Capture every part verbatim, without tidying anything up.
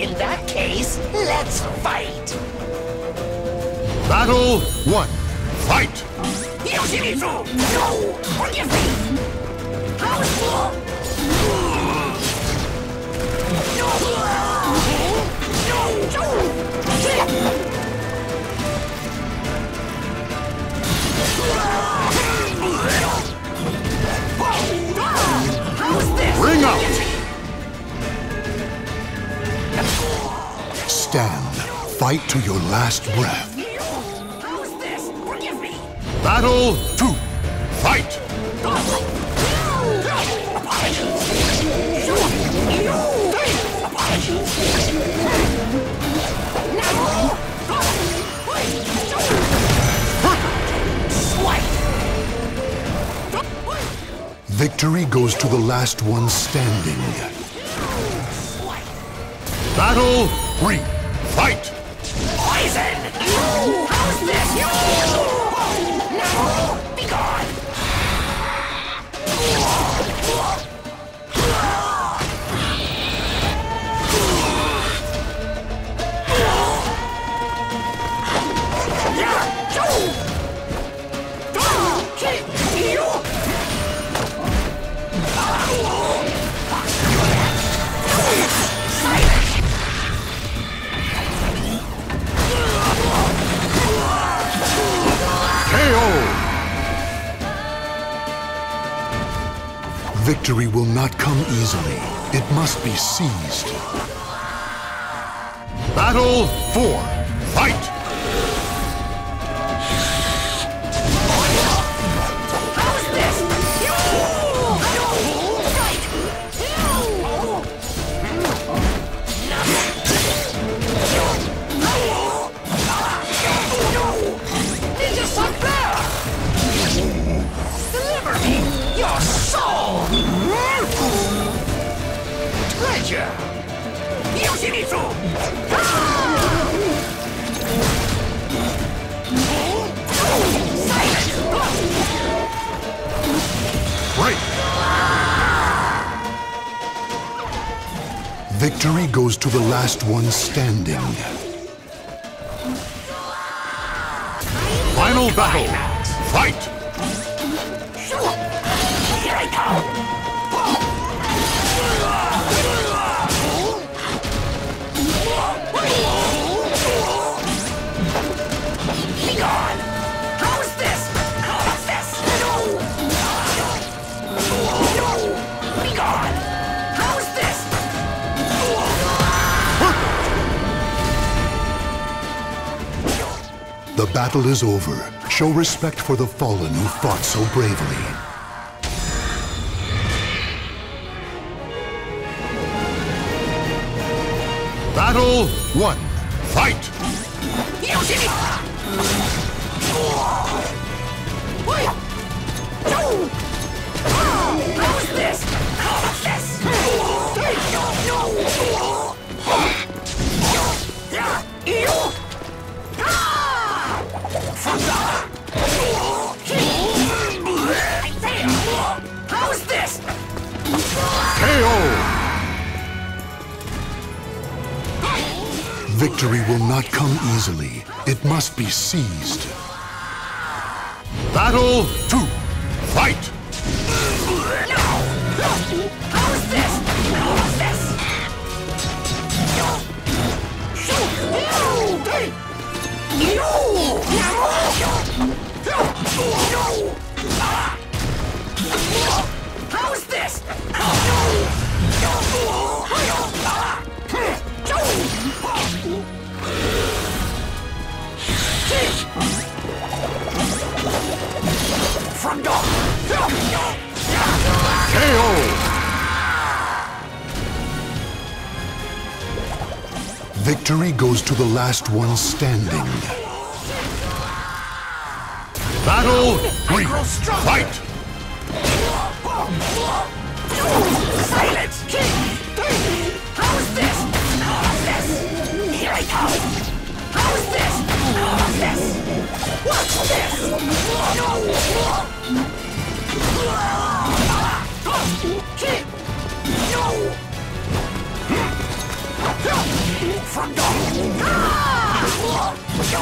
In that case, let's fight! Battle one. Fight! Yoshimitsu! No! Forgive me! How's full? No! How's this? Ring out! Stand. Fight to your last breath. How's this? Forgive me! Battle two. Fight! Victory goes to the last one standing. Battle three. Fight! Poison! How's this? No! Be gone! Victory will not come easily. It must be seized. Battle four. Fight! How's this? Ninja Sunflower! Deliver me your soul! Treasure! Yoshimitsu! Silence! Break! Victory goes to the last one standing. Final battle! Fight! Here I come! Be gone! How's this? How's this? No! No! Be gone! How's this? The battle is over. Show respect for the fallen who fought so bravely. Battle one. Fight! How's this? How's this? How's this? K O! Victory will not come easily. It must be seized. Battle two. Fight! How's this? How's this? How's this? From dog. K O! Victory goes to the last one standing. Battle three. Fight! Silence! How's this? How's this? Here I come! How's this? How's this? What's this? No! No! from dawn! Ah!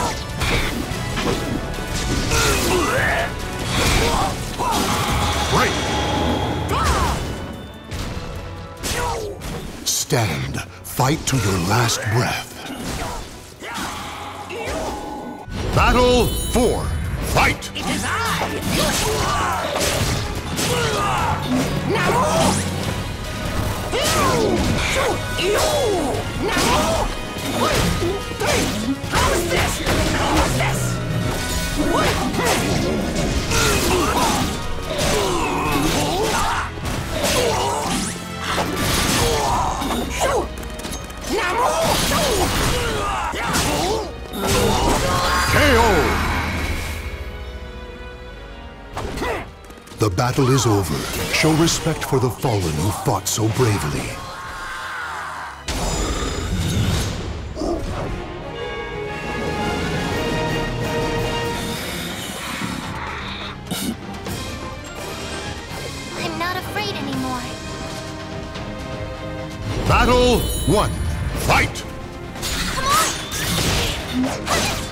Break! Stand. Fight to your last breath. Battle four. Fight! It is I! Now! Now! How's this? How's this? K O! The battle is over. Show respect for the fallen who fought so bravely. I'm not afraid anymore. Battle one. Fight! Come on!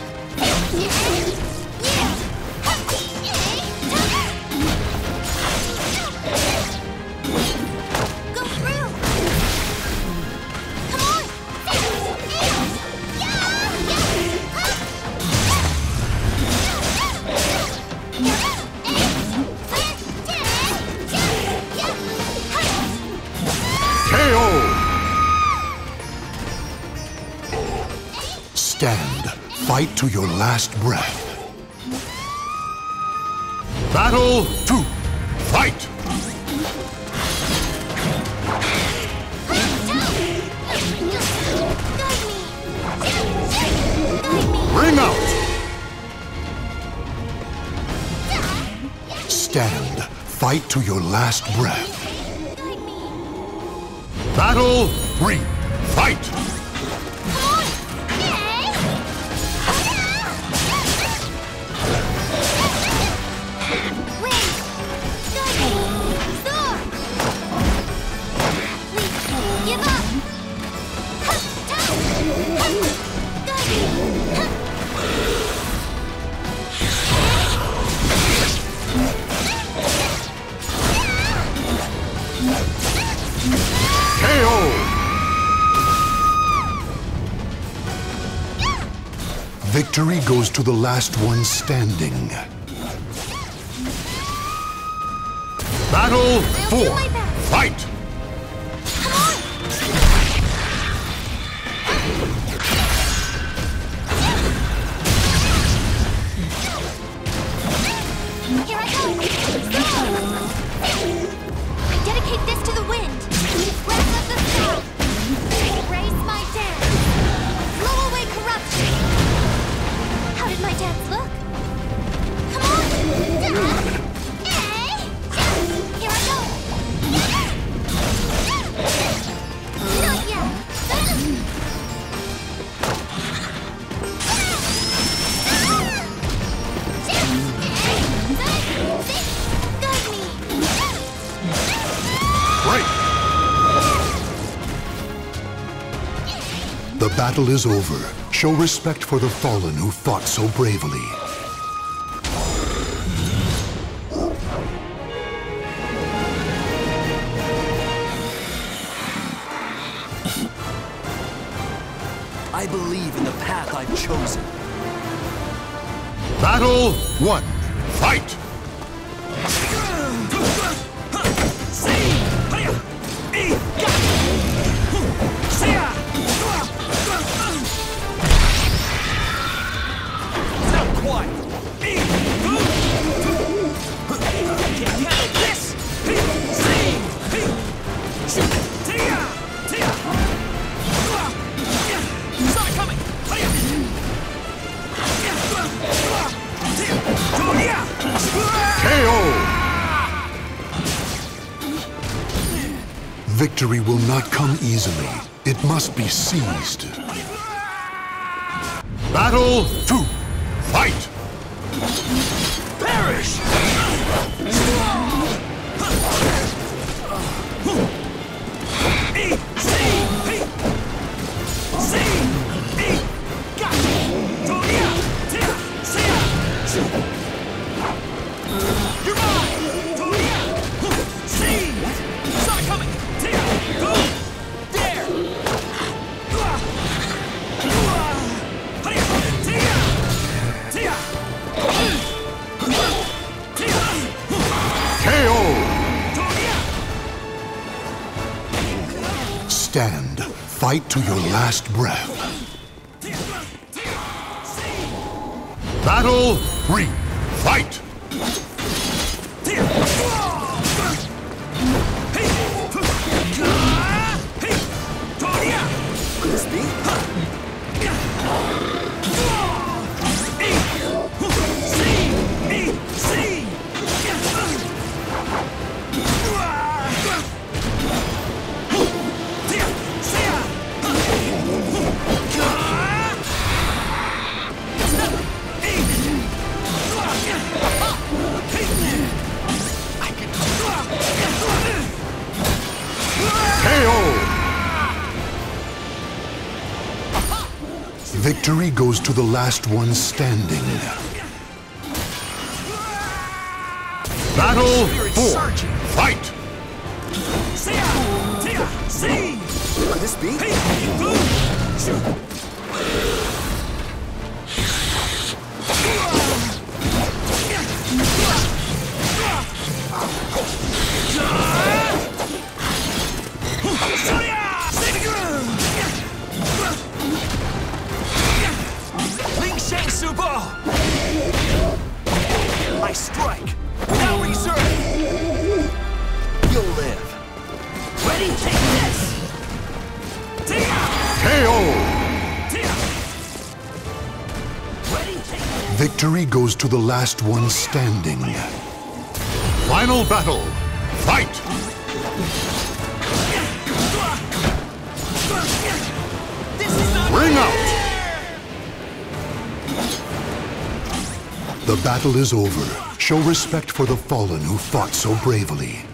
Go through! Come on! K O! Stand. Fight to your last breath. Battle two. Fight! Ring out! Stand. Fight to your last breath. Battle three. Fight! K O! Victory goes to the last one standing. Battle four. Fight! Here I go! I dedicate this to the wind. Breath of the sky. Embrace my dance. Blow away corruption. How did my dance look? Come on! Hey! Here I go! Not yet! Break! The battle is over. Show respect for the fallen who fought so bravely. I believe in the path I've chosen. Battle one. Fight! Not quite. Can't handle this. Saw it coming. K O! Victory will not come easily. It must be seized. Battle two. Fight! Perish! See! See! stand. Fight to your last breath. Battle three. Fight! Victory goes to the last one standing. Battle four. Fight! Could this be? I strike without reserve. You'll live. Ready? Take this. K O! Ready? Take this. Victory goes to the last one standing. Final battle. Fight! Ring out! The battle is over. Show respect for the fallen who fought so bravely.